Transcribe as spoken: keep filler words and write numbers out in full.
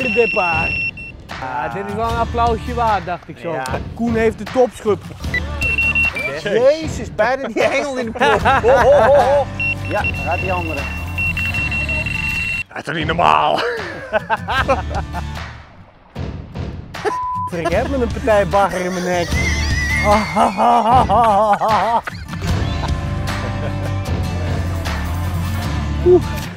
de dipper. Ja, dit is wel een applausje waard, dacht ik zo. Ja. Koen heeft de topschub. Jezus, bijna die hengel in de pot. Ho, ho, ho, ho. Ja, daar gaat die andere. Dat is toch niet normaal? Ik heb met een partij bagger in mijn nek. Oeh.